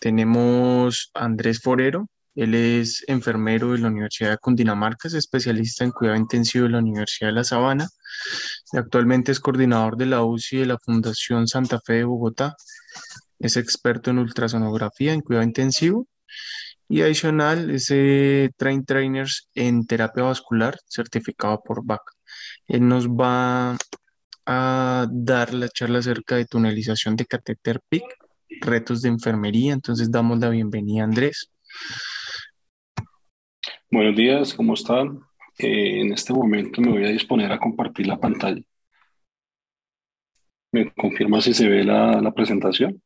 Tenemos a Andrés Forero, él es enfermero de la Universidad de Cundinamarca, es especialista en cuidado intensivo de la Universidad de La Sabana y actualmente es coordinador de la UCI de la Fundación Santa Fe de Bogotá. Es experto en ultrasonografía en cuidado intensivo y adicional es trainers en terapia vascular certificado por VAC. Él nos va a dar la charla acerca de tunelización de catéter PIC, retos de enfermería. Entonces damos la bienvenida a Andrés. Buenos días, ¿cómo están? En este momento me voy a disponer a compartir la pantalla. ¿Me confirma si se ve la presentación?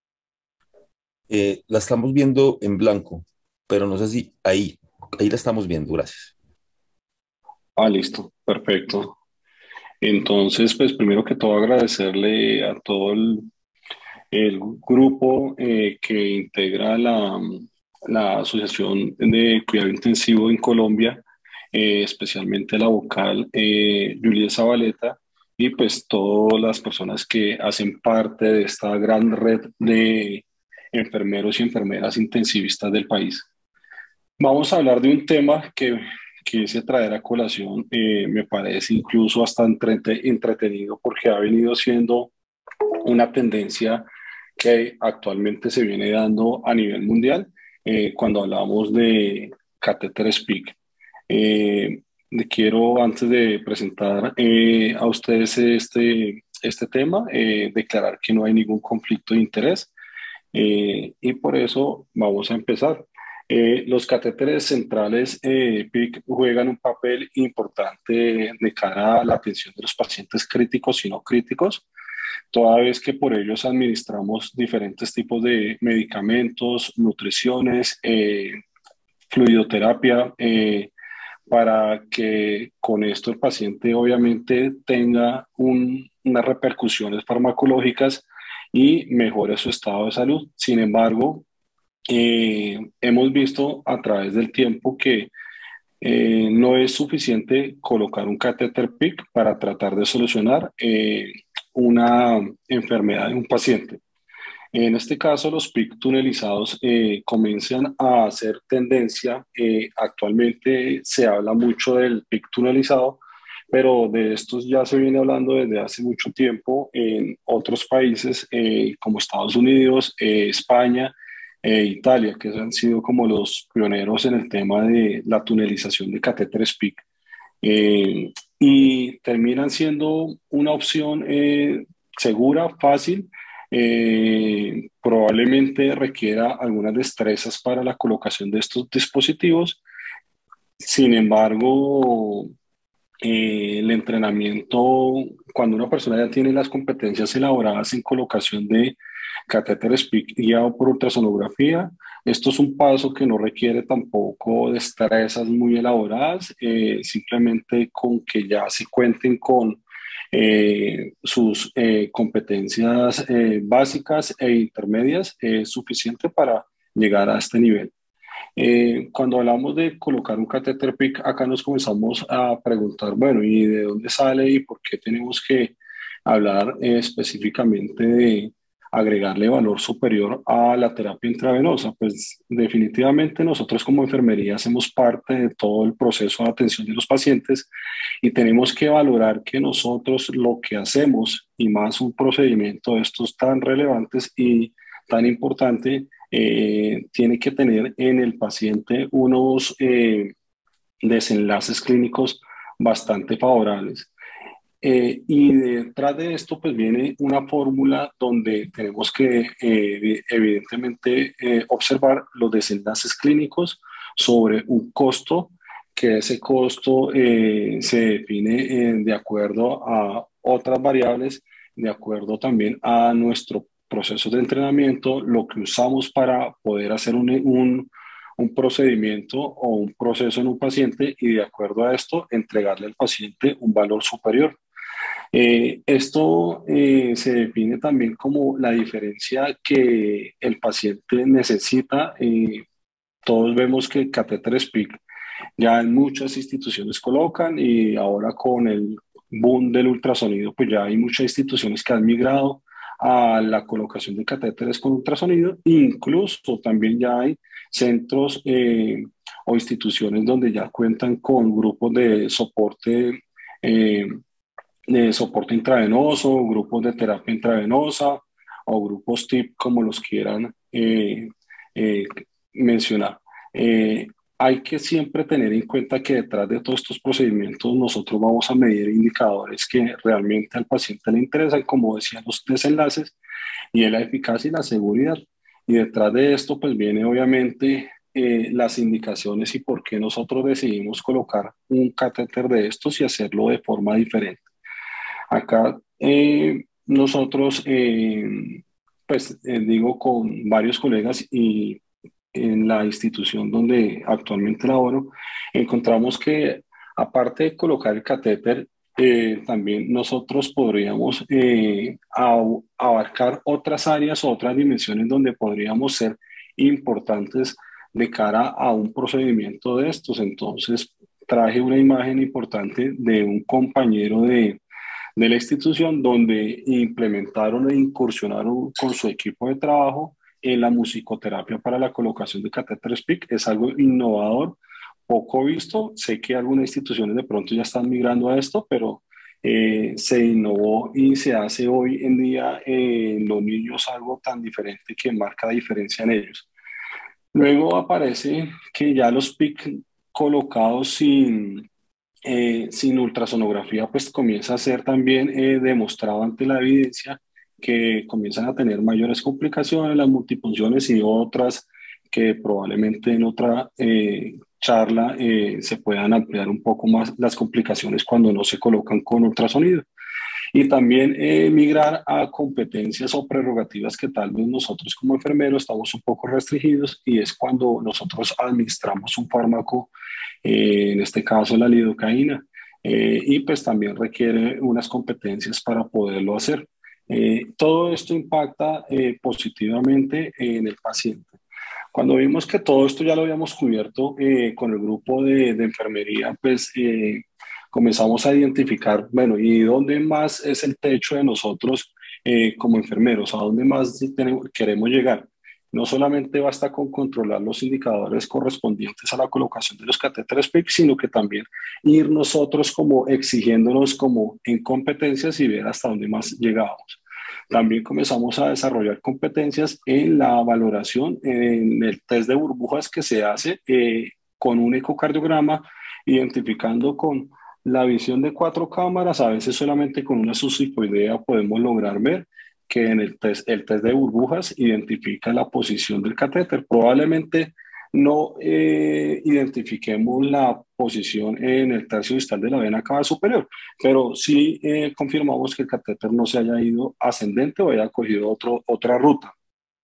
La estamos viendo en blanco, pero no sé si ahí la estamos viendo, gracias. Ah, listo, perfecto. Entonces, pues primero que todo agradecerle a todo el grupo que integra la Asociación de Cuidado Intensivo en Colombia, especialmente la vocal Juliet Zabaleta y pues todas las personas que hacen parte de esta gran red de enfermeros y enfermeras intensivistas del país. Vamos a hablar de un tema que quise traer a colación, me parece incluso hasta entretenido porque ha venido siendo una tendencia que actualmente se viene dando a nivel mundial cuando hablamos de catéteres PIC. Quiero, antes de presentar a ustedes este tema, declarar que no hay ningún conflicto de interés y por eso vamos a empezar. Los catéteres centrales PIC juegan un papel importante de cara a la atención de los pacientes críticos y no críticos, toda vez que por ellos administramos diferentes tipos de medicamentos, nutriciones, fluidoterapia, para que con esto el paciente obviamente tenga unas repercusiones farmacológicas y mejore su estado de salud. Sin embargo, hemos visto a través del tiempo que no es suficiente colocar un catéter PIC para tratar de solucionar una enfermedad de un paciente. En este caso, los PIC tunelizados comienzan a hacer tendencia. Actualmente se habla mucho del PIC tunelizado, pero de estos ya se viene hablando desde hace mucho tiempo en otros países como Estados Unidos, España Italia, que han sido como los pioneros en el tema de la tunelización de catéteres PIC. Y terminan siendo una opción segura, fácil, probablemente requiera algunas destrezas para la colocación de estos dispositivos. Sin embargo, el entrenamiento, cuando una persona ya tiene las competencias elaboradas en colocación de catéteres PIC guiado por ultrasonografía, esto es un paso que no requiere tampoco destrezas muy elaboradas, simplemente con que ya se cuenten con sus competencias básicas e intermedias es suficiente para llegar a este nivel. Cuando hablamos de colocar un catéter PIC, acá nos comenzamos a preguntar, bueno, ¿y de dónde sale y por qué tenemos que hablar específicamente de agregarle valor superior a la terapia intravenosa? Pues definitivamente nosotros como enfermería hacemos parte de todo el proceso de atención de los pacientes y tenemos que valorar que nosotros lo que hacemos y más un procedimiento de estos tan relevantes y tan importante, tiene que tener en el paciente unos desenlaces clínicos bastante favorables. Y detrás de esto, pues viene una fórmula donde tenemos que, evidentemente, observar los desenlaces clínicos sobre un costo, que ese costo se define de acuerdo a otras variables, de acuerdo también a nuestro proceso de entrenamiento, lo que usamos para poder hacer un procedimiento o un proceso en un paciente y de acuerdo a esto entregarle al paciente un valor superior. Esto se define también como la diferencia que el paciente necesita. Todos vemos que catéteres PIC ya en muchas instituciones colocan y ahora con el boom del ultrasonido, pues ya hay muchas instituciones que han migrado a la colocación de catéteres con ultrasonido. Incluso también ya hay centros o instituciones donde ya cuentan con grupos eh, de soporte intravenoso, grupos de terapia intravenosa o grupos TIP, como los quieran eh, mencionar. Eh, Hay que siempre tener en cuenta que detrás de todos estos procedimientos nosotros vamos a medir indicadores que realmente al paciente le interesan, como decían los desenlaces, y es la eficacia y la seguridad. Y detrás de esto pues viene obviamente las indicaciones y por qué nosotros decidimos colocar un catéter de estos y hacerlo de forma diferente. Acá nosotros, pues digo con varios colegas y en la institución donde actualmente laboro, encontramos que aparte de colocar el catéter, también nosotros podríamos abarcar otras áreas o otras dimensiones donde podríamos ser importantes de cara a un procedimiento de estos. Entonces, traje una imagen importante de un compañero de la institución donde implementaron e incursionaron con su equipo de trabajo en la musicoterapia para la colocación de catéteres PIC. Es algo innovador, poco visto. Sé que algunas instituciones de pronto ya están migrando a esto, pero se innovó y se hace hoy en día en los niños algo tan diferente que marca la diferencia en ellos. Luego aparece que ya los PIC colocados sin ultrasonografía, pues comienza a ser también demostrado ante la evidencia que comienzan a tener mayores complicaciones, las multifunciones y otras que probablemente en otra charla se puedan ampliar un poco más las complicaciones cuando no se colocan con ultrasonido. Y también migrar a competencias o prerrogativas que tal vez nosotros como enfermeros estamos un poco restringidos y es cuando nosotros administramos un fármaco, en este caso la lidocaína, y pues también requiere unas competencias para poderlo hacer. Todo esto impacta positivamente en el paciente. Cuando vimos que todo esto ya lo habíamos cubierto con el grupo de enfermería, pues comenzamos a identificar, bueno, ¿y dónde más es el techo de nosotros como enfermeros? ¿A dónde más queremos llegar? No solamente basta con controlar los indicadores correspondientes a la colocación de los catéteres PIC, sino que también ir nosotros como exigiéndonos como en competencias y ver hasta dónde más llegamos. También comenzamos a desarrollar competencias en la valoración, en el test de burbujas que se hace con un ecocardiograma, identificando con la visión de 4 cámaras, a veces solamente con una susicoidea podemos lograr ver que en el test de burbujas identifica la posición del catéter. Probablemente no identifiquemos la posición en el tercio distal de la vena cava superior, pero sí confirmamos que el catéter no se haya ido ascendente o haya cogido otra ruta.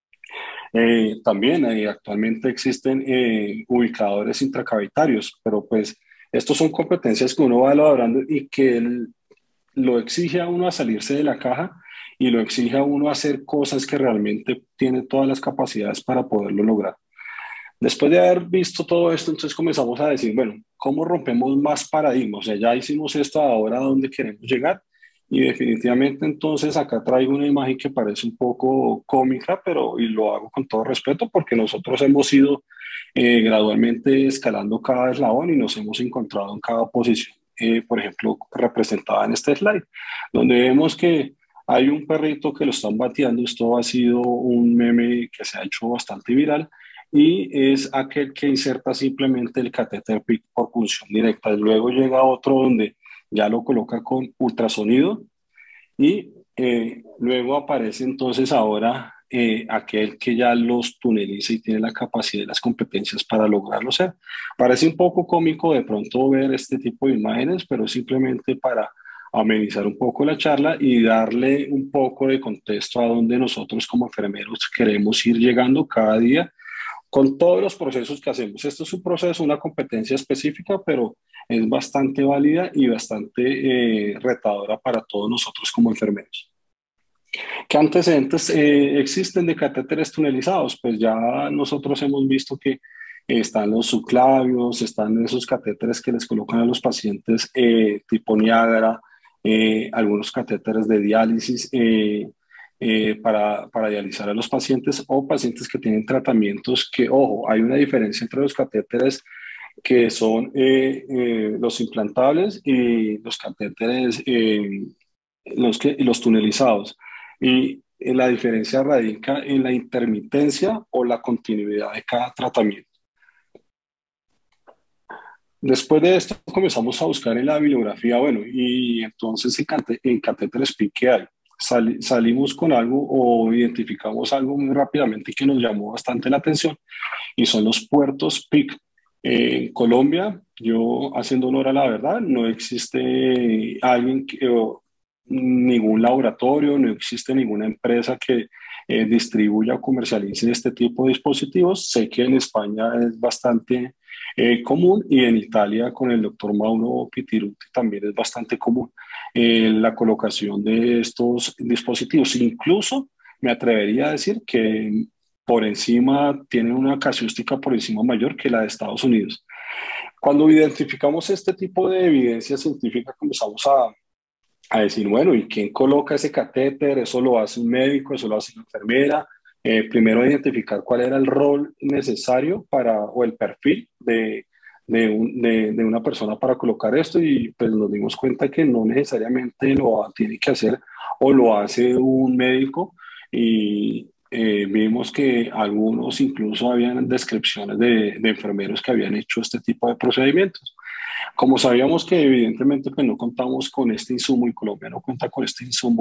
También actualmente existen ubicadores intracavitarios, pero pues estos son competencias que uno va elaborando y que lo exige a uno a salirse de la caja y lo exige a uno a hacer cosas que realmente tiene todas las capacidades para poderlo lograr. Después de haber visto todo esto, entonces comenzamos a decir, bueno, ¿cómo rompemos más paradigmas? O sea, ya hicimos esto, ahora ¿a dónde queremos llegar? Y definitivamente entonces acá traigo una imagen que parece un poco cómica, pero y lo hago con todo respeto porque nosotros hemos ido gradualmente escalando cada eslabón y nos hemos encontrado en cada posición, por ejemplo, representada en este slide, donde vemos que hay un perrito que lo están bateando. Esto ha sido un meme que se ha hecho bastante viral y es aquel que inserta simplemente el catéter PIC por punción directa. Y luego llega otro donde ya lo coloca con ultrasonido y luego aparece entonces ahora aquel que ya los tuneliza y tiene la capacidad y las competencias para lograrlo hacer. Parece un poco cómico de pronto ver este tipo de imágenes, pero simplemente para amenizar un poco la charla y darle un poco de contexto a donde nosotros como enfermeros queremos ir llegando cada día con todos los procesos que hacemos. Esto es un proceso, una competencia específica, pero es bastante válida y bastante retadora para todos nosotros como enfermeros. ¿Qué antecedentes existen de catéteres tunelizados? Pues ya nosotros hemos visto que están los subclavios, están esos catéteres que les colocan a los pacientes tipo Niágara, algunos catéteres de diálisis para dializar a los pacientes o pacientes que tienen tratamientos que, ojo, hay una diferencia entre los catéteres que son los implantables y los catéteres, los tunelizados. Y la diferencia radica en la intermitencia o la continuidad de cada tratamiento. Después de esto comenzamos a buscar en la bibliografía, bueno, y entonces en catéteres PIC, ¿qué hay? Salimos con algo o identificamos algo muy rápidamente que nos llamó bastante la atención y son los puertos PIC. En Colombia, yo haciendo honor a la verdad, no existe o ningún laboratorio, no existe ninguna empresa que distribuya o comercialice este tipo de dispositivos. Sé que en España es bastante común y en Italia con el doctor Mauro Pitiruti también es bastante común la colocación de estos dispositivos. Incluso me atrevería a decir que por encima, tiene una casuística por encima mayor que la de Estados Unidos. Cuando identificamos este tipo de evidencia científica, comenzamos a decir, bueno, ¿y quién coloca ese catéter? ¿Eso lo hace un médico? ¿Eso lo hace una enfermera? Primero identificar cuál era el rol necesario o el perfil de una persona para colocar esto y pues nos dimos cuenta que no necesariamente tiene que hacer o lo hace un médico y vimos que algunos incluso habían descripciones de enfermeros que habían hecho este tipo de procedimientos. Como sabíamos que evidentemente pues, no contamos con este insumo y Colombia no cuenta con este insumo,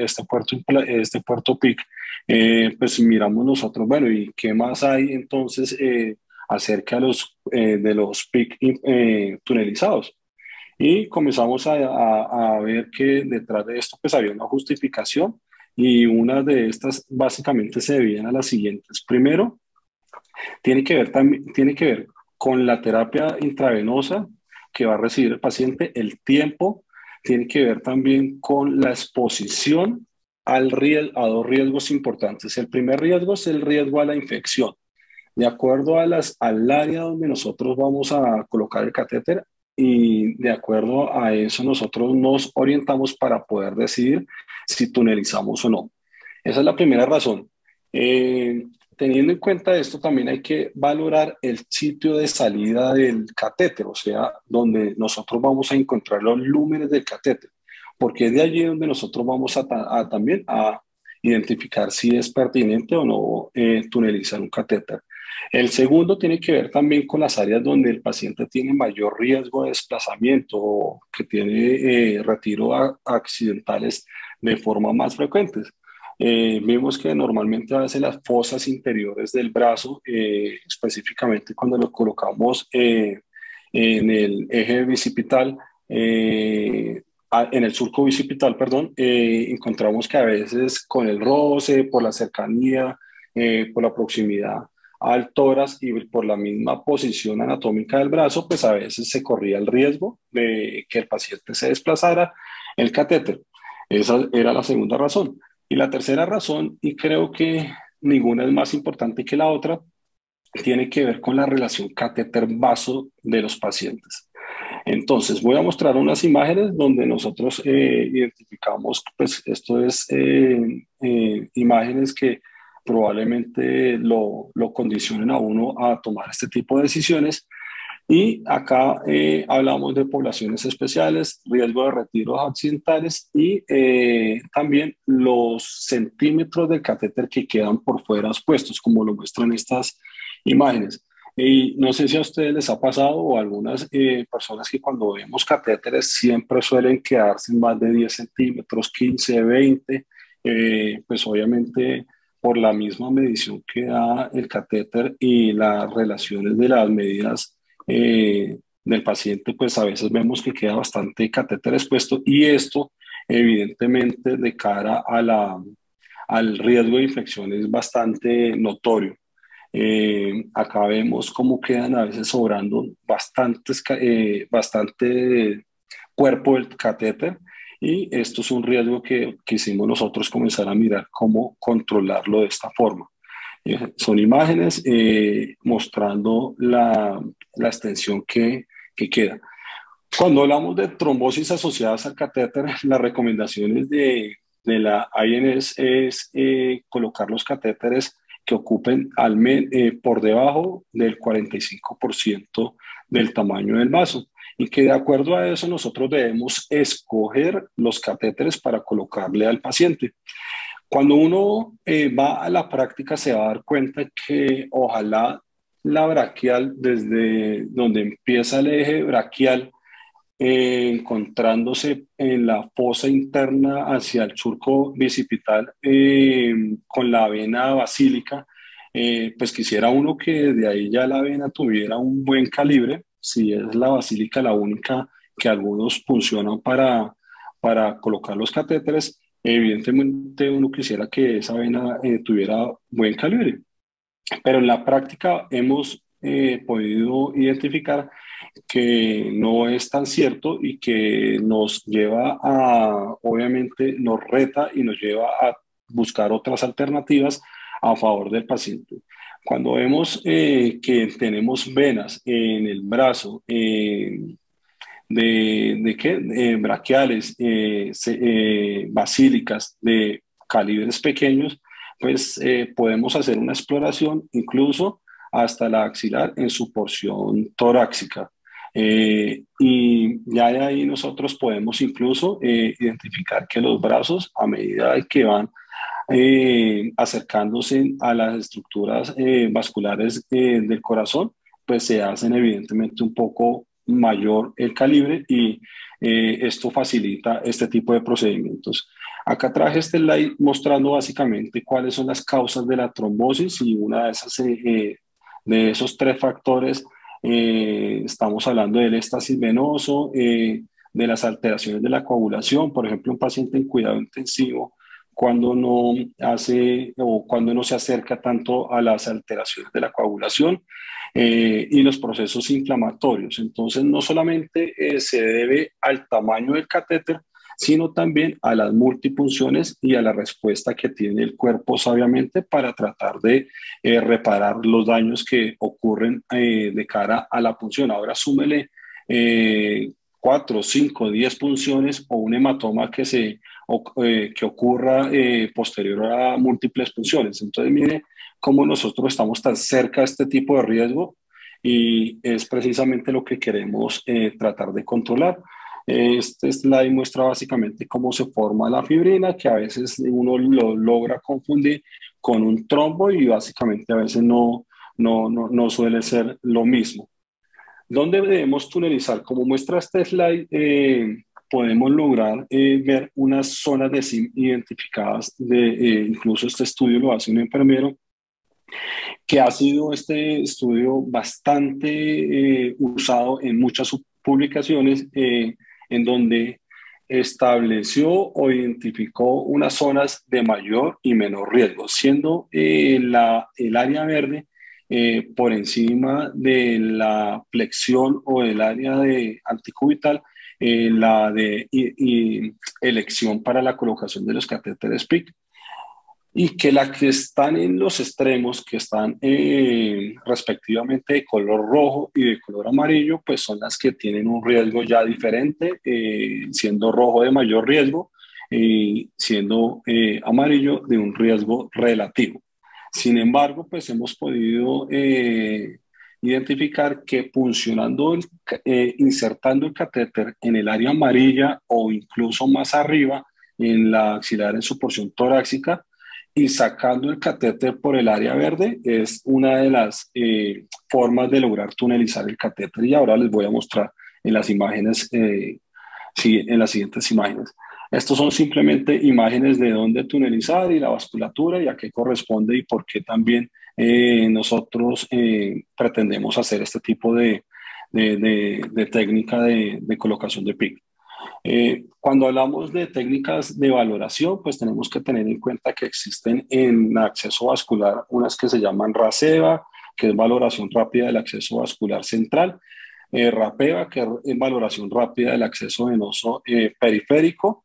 este puerto PIC, pues miramos nosotros, bueno, ¿y qué más hay entonces acerca de los PIC tunelizados? Y comenzamos a ver que detrás de esto pues había una justificación y una de estas básicamente se debían a las siguientes. Primero, tiene que ver con la terapia intravenosa que va a recibir el paciente, el tiempo, tiene que ver también con la exposición a dos riesgos importantes. El primer riesgo es el riesgo a la infección. De acuerdo al área donde nosotros vamos a colocar el catéter y de acuerdo a eso nosotros nos orientamos para poder decidir si tunelizamos o no. Esa es la primera razón. Eh, Teniendo en cuenta esto, también hay que valorar el sitio de salida del catéter, o sea, donde nosotros vamos a encontrar los lúmenes del catéter, porque es de allí donde nosotros vamos también a identificar si es pertinente o no tunelizar un catéter. El segundo tiene que ver también con las áreas donde el paciente tiene mayor riesgo de desplazamiento o que tiene retiro accidentales de forma más frecuente. Vimos que normalmente a veces las fosas interiores del brazo, específicamente cuando lo colocamos en el eje bicipital, en el surco bicipital, perdón, encontramos que a veces con el roce, por la cercanía, por la proximidad al tórax y por la misma posición anatómica del brazo, pues a veces se corría el riesgo de que el paciente se desplazara el catéter. Esa era la segunda razón. Y la tercera razón, y creo que ninguna es más importante que la otra, tiene que ver con la relación catéter-vaso de los pacientes. Entonces, voy a mostrar unas imágenes donde nosotros identificamos, pues esto es imágenes que probablemente lo condicionen a uno a tomar este tipo de decisiones. Y acá hablamos de poblaciones especiales, riesgo de retiros accidentales y también los centímetros del catéter que quedan por fuera expuestos, como lo muestran estas imágenes. Y no sé si a ustedes les ha pasado o a algunas personas que cuando vemos catéteres siempre suelen quedarse en más de 10 centímetros, 15, 20, pues obviamente por la misma medición que da el catéter y las relaciones de las medidas del paciente, pues a veces vemos que queda bastante catéter expuesto y esto evidentemente de cara al riesgo de infección es bastante notorio. Acá vemos cómo quedan a veces sobrando bastante cuerpo del catéter y esto es un riesgo que quisimos nosotros comenzar a mirar cómo controlarlo de esta forma. Son imágenes mostrando la extensión que queda. Cuando hablamos de trombosis asociadas al catéter, las recomendaciones de de la INS es colocar los catéteres que ocupen por debajo del 45% del tamaño del vaso y que de acuerdo a eso nosotros debemos escoger los catéteres para colocarle al paciente. Cuando uno va a la práctica se va a dar cuenta que ojalá la braquial, desde donde empieza el eje braquial, encontrándose en la fosa interna hacia el surco bicipital con la vena basílica, pues quisiera uno que de ahí ya la vena tuviera un buen calibre, si es la basílica la única que algunos funcionan para colocar los catéteres, evidentemente uno quisiera que esa vena tuviera buen calibre. Pero en la práctica hemos podido identificar que no es tan cierto y que nos lleva a, obviamente, nos reta y nos lleva a buscar otras alternativas a favor del paciente. Cuando vemos que tenemos venas en el brazo, ¿de qué? Braquiales, basílicas de calibres pequeños, pues podemos hacer una exploración incluso hasta la axilar en su porción torácica. Y ya de ahí nosotros podemos incluso identificar que los brazos, a medida que van acercándose a las estructuras vasculares del corazón, pues se hacen evidentemente un poco mayor el calibre y esto facilita este tipo de procedimientos. Acá traje este slide mostrando básicamente cuáles son las causas de la trombosis y una de esas, de esos tres factores, estamos hablando del éxtasis venoso, de las alteraciones de la coagulación, por ejemplo, un paciente en cuidado intensivo cuando no hace o cuando no se acerca tanto a las alteraciones de la coagulación y los procesos inflamatorios. Entonces, no solamente se debe al tamaño del catéter, sino también a las multipunciones y a la respuesta que tiene el cuerpo sabiamente para tratar de reparar los daños que ocurren de cara a la punción. Ahora súmele 4, 5, 10 punciones o un hematoma que ocurra posterior a múltiples punciones. Entonces, mire cómo nosotros estamos tan cerca de este tipo de riesgo y es precisamente lo que queremos tratar de controlar. Este slide muestra básicamente cómo se forma la fibrina, que a veces uno lo logra confundir con un trombo y básicamente a veces no suele ser lo mismo. ¿Dónde debemos tunelizar? Como muestra este slide, podemos lograr ver unas zonas de SIM identificadas, incluso este estudio lo hace un enfermero, que ha sido este estudio bastante usado en muchas publicaciones, en donde estableció o identificó unas zonas de mayor y menor riesgo, siendo el área verde por encima de la flexión o del área de anticubital, la de elección para la colocación de los catéteres PIC. Y que las que están en los extremos, que están respectivamente de color rojo y de color amarillo, pues son las que tienen un riesgo ya diferente, siendo rojo de mayor riesgo y siendo amarillo de un riesgo relativo. Sin embargo, pues hemos podido identificar que funcionando, insertando el catéter en el área amarilla o incluso más arriba, en la axilar en su porción torácica, y sacando el catéter por el área verde es una de las formas de lograr tunelizar el catéter y ahora les voy a mostrar en las imágenes, en las siguientes imágenes. Estos son simplemente imágenes de dónde tunelizar y la vasculatura y a qué corresponde y por qué también nosotros pretendemos hacer este tipo de técnica de colocación de PIC. Cuando hablamos de técnicas de valoración, pues tenemos que tener en cuenta que existen en acceso vascular unas que se llaman RASEVA, que es valoración rápida del acceso vascular central, RAPEVA, que es valoración rápida del acceso venoso periférico,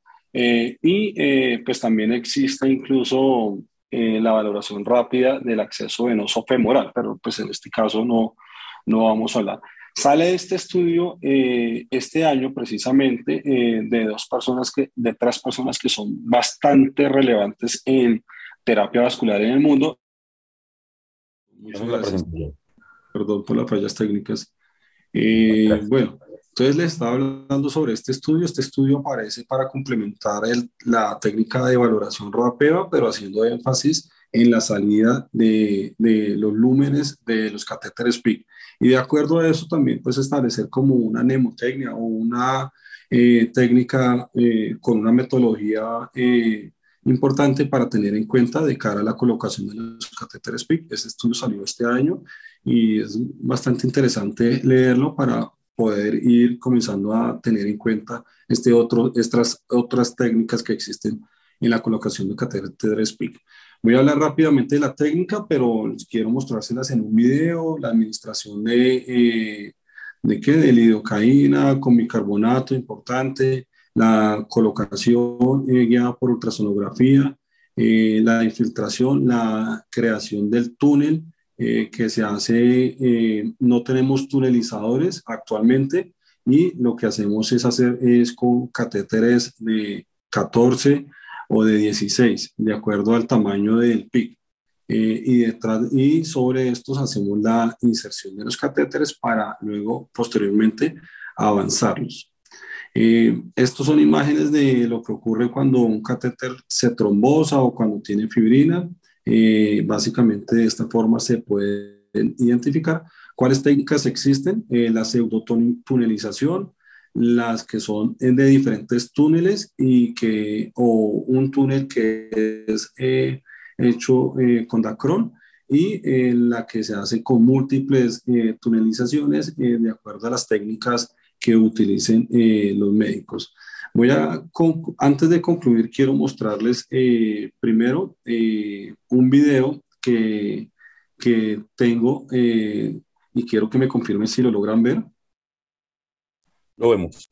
y pues también existe incluso la valoración rápida del acceso venoso femoral, pero pues en este caso no vamos a hablar. Sale este estudio este año precisamente de tres personas que son bastante relevantes en terapia vascular en el mundo. Muchas Tenemos la gracias, presentación. perdón por las fallas técnicas. Gracias. Bueno, entonces les estaba hablando sobre este estudio. Este estudio aparece para complementar la técnica de valoración ROAPEVA, pero haciendo énfasis en la salida de los lúmenes de los catéteres PIC. Y de acuerdo a eso también, pues establecer como una mnemotecnia o una técnica con una metodología importante para tener en cuenta de cara a la colocación de los catéteres PIC. Este estudio salió este año y es bastante interesante leerlo para poder ir comenzando a tener en cuenta estas otras técnicas que existen en la colocación de catéteres PIC. Voy a hablar rápidamente de la técnica, pero quiero mostrárselas en un video, la administración ¿de qué? De lidocaína con bicarbonato, importante, la colocación guiada por ultrasonografía, la infiltración, la creación del túnel que se hace, no tenemos tunelizadores actualmente y lo que hacemos es con catéteres de 14 o de 16, de acuerdo al tamaño del PIC. Y sobre estos hacemos la inserción de los catéteres para luego, posteriormente, avanzarlos. Estos son imágenes de lo que ocurre cuando un catéter se trombosa o cuando tiene fibrina. Básicamente de esta forma se pueden identificar cuáles técnicas existen, la pseudotunelización, las que son de diferentes túneles o un túnel que es hecho con Dacron y la que se hace con múltiples tunelizaciones de acuerdo a las técnicas que utilicen los médicos. Antes de concluir, quiero mostrarles primero un video que tengo y quiero que me confirmen si lo logran ver. Lo vemos.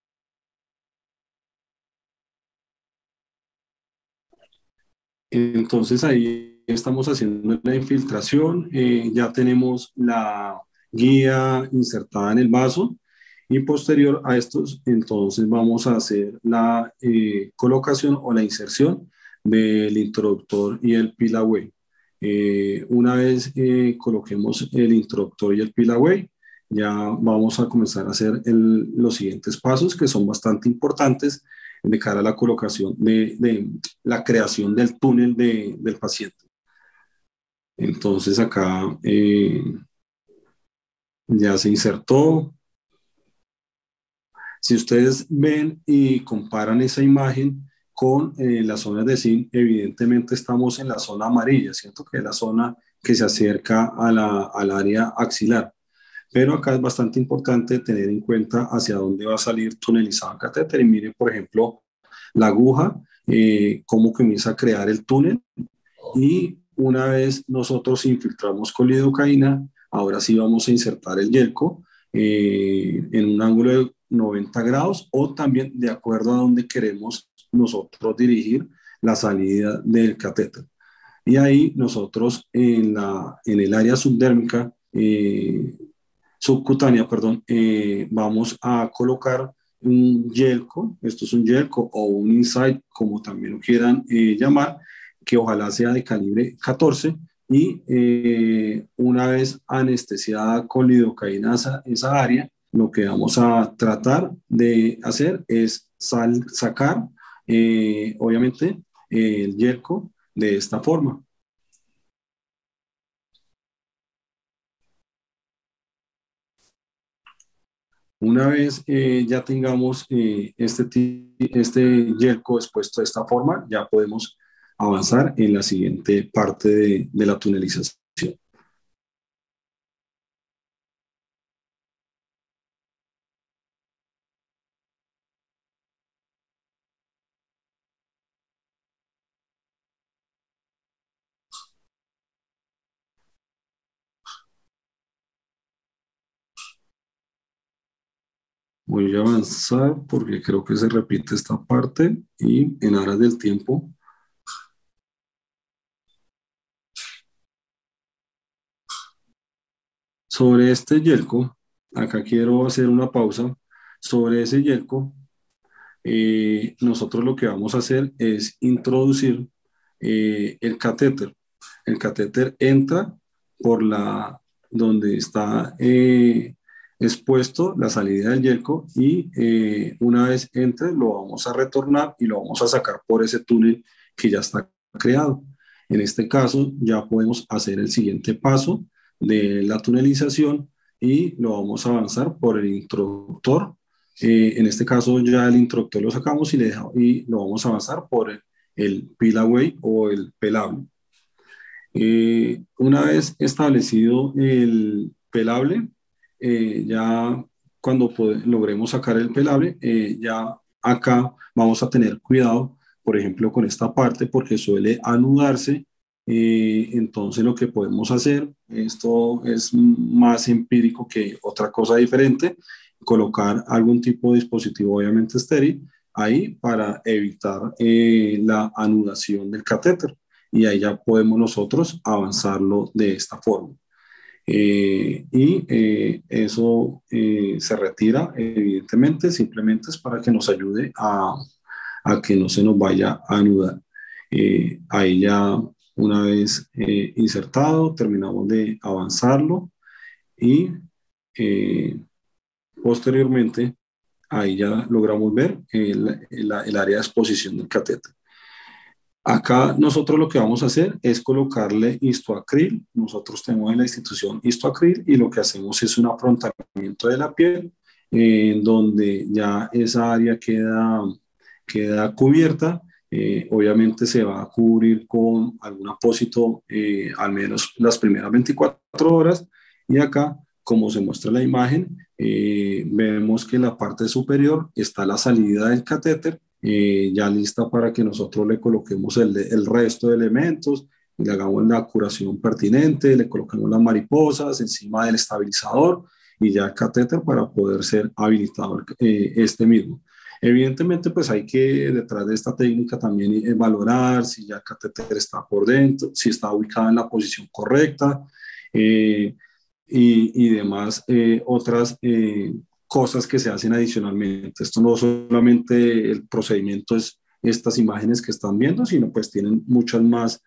Entonces ahí estamos haciendo la infiltración, ya tenemos la guía insertada en el vaso y posterior a estos, entonces vamos a hacer la colocación o la inserción del introductor y el pillaway. Una vez coloquemos el introductor y el pillaway, ya vamos a comenzar a hacer los siguientes pasos que son bastante importantes de cara a la colocación de la creación del túnel del paciente. Entonces acá ya se insertó. Si ustedes ven y comparan esa imagen con las zonas de zinc, evidentemente estamos en la zona amarilla, ¿cierto? Que es la zona que se acerca al área axilar. Pero acá es bastante importante tener en cuenta hacia dónde va a salir tunelizado el catéter. Y mire, por ejemplo, la aguja, cómo comienza a crear el túnel. Y una vez nosotros infiltramos con lidocaína, ahora sí vamos a insertar el yelco en un ángulo de 90 grados o también de acuerdo a donde queremos nosotros dirigir la salida del catéter. Y ahí nosotros en el área subdérmica, subcutánea, perdón, vamos a colocar un yelco, esto es un yelco o un inside, como también lo quieran llamar, que ojalá sea de calibre 14 y una vez anestesiada con lidocaína esa área, lo que vamos a tratar de hacer es sacar, obviamente, el yelco de esta forma. Una vez ya tengamos este yelco expuesto de esta forma, ya podemos avanzar en la siguiente parte de la tunelización. Voy a avanzar porque creo que se repite esta parte y en aras del tiempo. Sobre este yelco, acá quiero hacer una pausa sobre ese yelco. Nosotros lo que vamos a hacer es introducir el catéter. El catéter entra por donde está expuesto la salida del yelco y una vez entre lo vamos a retornar y lo vamos a sacar por ese túnel que ya está creado. En este caso ya podemos hacer el siguiente paso de la tunelización y lo vamos a avanzar por el introductor. En este caso ya el introductor lo sacamos y lo vamos a avanzar por el peel-away o el pelable. Una vez establecido el pelable, ya cuando logremos sacar el pelable, ya acá vamos a tener cuidado, por ejemplo, con esta parte porque suele anudarse. Entonces lo que podemos hacer, esto es más empírico que otra cosa diferente, colocar algún tipo de dispositivo obviamente estéril ahí para evitar la anudación del catéter y ahí ya podemos nosotros avanzarlo de esta forma. Eso se retira, evidentemente, simplemente es para que nos ayude a que no se nos vaya a anudar. Ahí ya una vez insertado, terminamos de avanzarlo y posteriormente ahí ya logramos ver el área de exposición del catéter. Acá nosotros lo que vamos a hacer es colocarle histoacril. Nosotros tenemos en la institución histoacril y lo que hacemos es un afrontamiento de la piel donde ya esa área queda cubierta. Obviamente se va a cubrir con algún apósito al menos las primeras 24 horas y acá, como se muestra en la imagen, vemos que en la parte superior está la salida del catéter ya lista para que nosotros le coloquemos el resto de elementos y le hagamos la curación pertinente, le colocamos las mariposas encima del estabilizador y ya el catéter para poder ser habilitado este mismo. Evidentemente, pues hay que detrás de esta técnica también valorar si ya el catéter está por dentro, si está ubicado en la posición correcta eh, y demás otras cosas que se hacen adicionalmente. Esto no solamente el procedimiento es estas imágenes que están viendo, sino pues tienen muchas más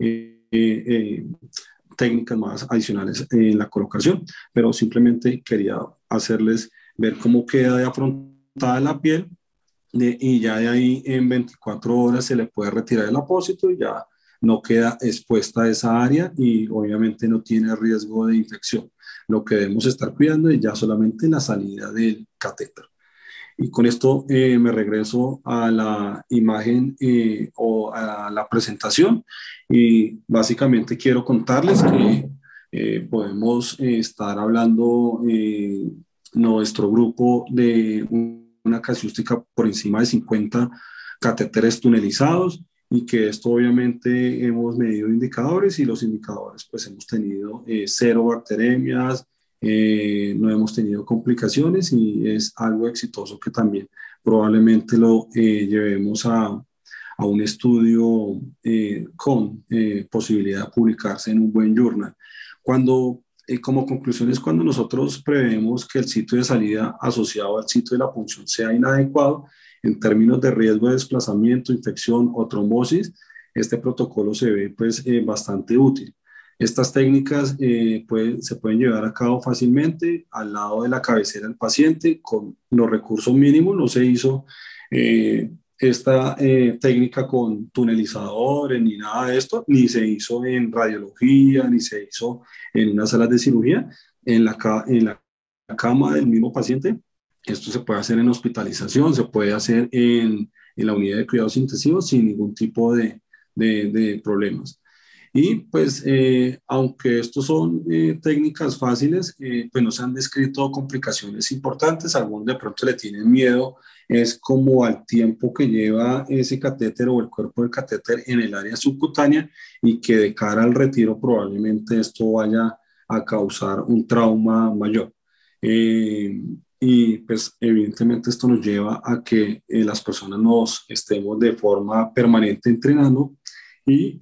técnicas más adicionales en la colocación, pero simplemente quería hacerles ver cómo queda de afrontada la piel y ya de ahí en 24 horas se le puede retirar el apósito y ya no queda expuesta a esa área y obviamente no tiene riesgo de infección. Lo que debemos estar cuidando es ya solamente la salida del catéter. Y con esto me regreso a la imagen o a la presentación y básicamente quiero contarles que podemos estar hablando nuestro grupo de una casuística por encima de 50 catéteres tunelizados y que esto obviamente hemos medido indicadores y los indicadores pues hemos tenido cero bacteremias, no hemos tenido complicaciones y es algo exitoso que también probablemente lo llevemos a un estudio con posibilidad de publicarse en un buen journal. Como conclusión es cuando nosotros prevemos que el sitio de salida asociado al sitio de la punción sea inadecuado en términos de riesgo de desplazamiento, infección o trombosis, este protocolo se ve pues bastante útil. Estas técnicas se pueden llevar a cabo fácilmente al lado de la cabecera del paciente con los recursos mínimos. No se hizo esta técnica con tunelizadores ni nada de esto, ni se hizo en radiología, ni se hizo en unas salas de cirugía, en la cama del mismo paciente. Esto se puede hacer en hospitalización, se puede hacer en la unidad de cuidados intensivos sin ningún tipo de problemas. Y pues, aunque estos son técnicas fáciles, pues no se han descrito complicaciones importantes. Algunos de pronto le tienen miedo, es como al tiempo que lleva ese catéter o el cuerpo del catéter en el área subcutánea y que de cara al retiro probablemente esto vaya a causar un trauma mayor. Y pues evidentemente esto nos lleva a que las personas nos estemos de forma permanente entrenando y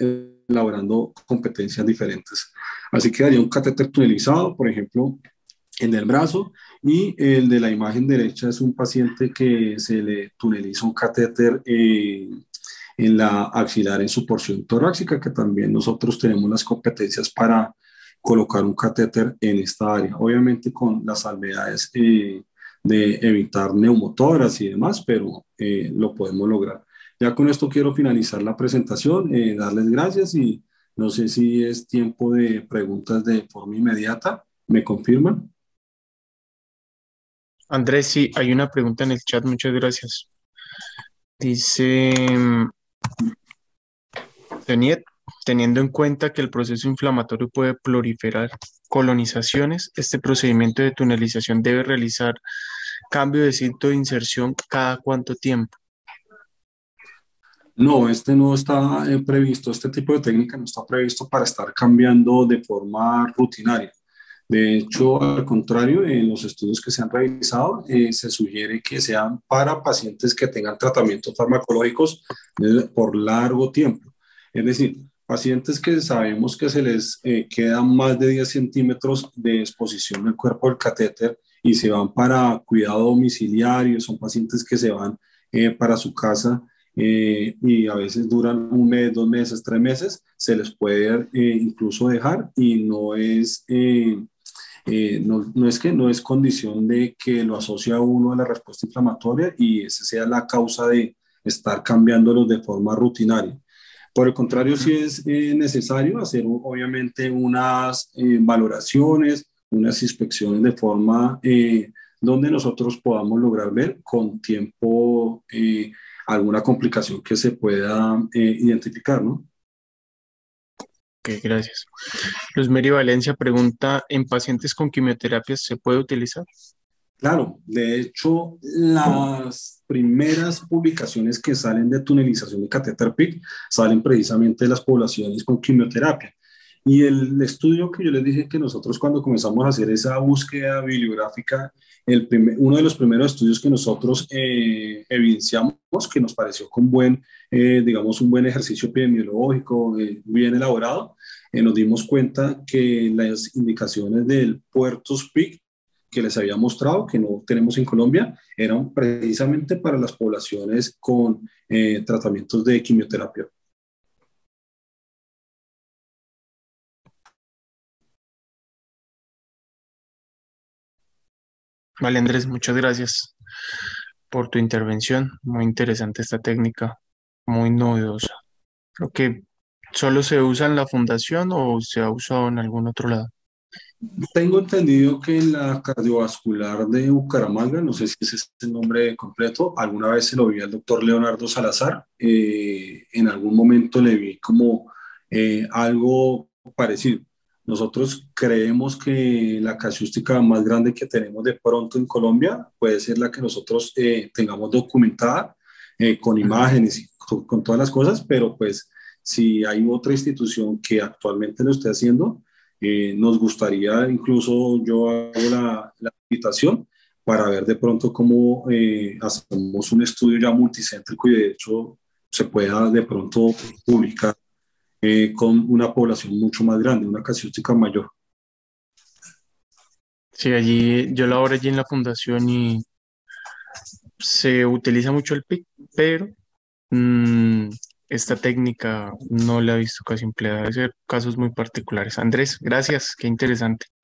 elaborando competencias diferentes. Así que daría un catéter tunelizado, por ejemplo, el del brazo, y el de la imagen derecha es un paciente que se le tuneliza un catéter en la axilar en su porción torácica, que también nosotros tenemos las competencias para colocar un catéter en esta área, obviamente con las salvedades de evitar neumotoras y demás, pero lo podemos lograr. Ya con esto quiero finalizar la presentación, darles gracias y no sé si es tiempo de preguntas de forma inmediata. ¿Me confirman? Andrés, sí, hay una pregunta en el chat, muchas gracias. Dice, Teniet, teniendo en cuenta que el proceso inflamatorio puede proliferar colonizaciones, este procedimiento de tunelización debe realizar cambio de sitio de inserción cada cuánto tiempo. No, este no está previsto, este tipo de técnica no está previsto para estar cambiando de forma rutinaria. De hecho, al contrario, en los estudios que se han realizado, se sugiere que sean para pacientes que tengan tratamientos farmacológicos por largo tiempo. Es decir, pacientes que sabemos que se les quedan más de 10 centímetros de exposición del cuerpo del catéter y se van para cuidado domiciliario, son pacientes que se van para su casa y a veces duran un mes, 2 meses, 3 meses, se les puede incluso dejar y no es que no es condición de que lo asocia uno a la respuesta inflamatoria y esa sea la causa de estar cambiándolos de forma rutinaria. Por el contrario, sí es necesario hacer obviamente unas valoraciones, unas inspecciones de forma donde nosotros podamos lograr ver con tiempo alguna complicación que se pueda identificar, ¿no? Ok, gracias. Luz Mary Valencia pregunta, ¿en pacientes con quimioterapia se puede utilizar? Claro, de hecho, las primeras publicaciones que salen de tunelización de catéter PIC salen precisamente de las poblaciones con quimioterapia. Y el estudio que yo les dije que nosotros cuando comenzamos a hacer esa búsqueda bibliográfica, uno de los primeros estudios que nosotros evidenciamos, que nos pareció con digamos, un buen ejercicio epidemiológico, bien elaborado, nos dimos cuenta que las indicaciones del puertos PIC que les había mostrado, que no tenemos en Colombia, eran precisamente para las poblaciones con tratamientos de quimioterapia. Vale, Andrés, muchas gracias por tu intervención. Muy interesante esta técnica, muy novedosa. Creo que solo se usa en la fundación o se ha usado en algún otro lado. Tengo entendido que en la cardiovascular de Bucaramanga, no sé si ese es el nombre completo, alguna vez se lo vi al doctor Leonardo Salazar, en algún momento le vi como algo parecido. Nosotros creemos que la casuística más grande que tenemos de pronto en Colombia puede ser la que nosotros tengamos documentada con Ujú. imágenes y con todas las cosas, pero pues si hay otra institución que actualmente lo esté haciendo, nos gustaría, incluso yo hago la invitación para ver de pronto cómo hacemos un estudio ya multicéntrico y de hecho se pueda de pronto publicar con una población mucho más grande, una casuística mayor. Sí, allí yo laboro allí en la fundación y se utiliza mucho el PIC, pero mm, esta técnica no la he visto casi empleada. Debe ser casos muy particulares. Andrés, gracias, qué interesante.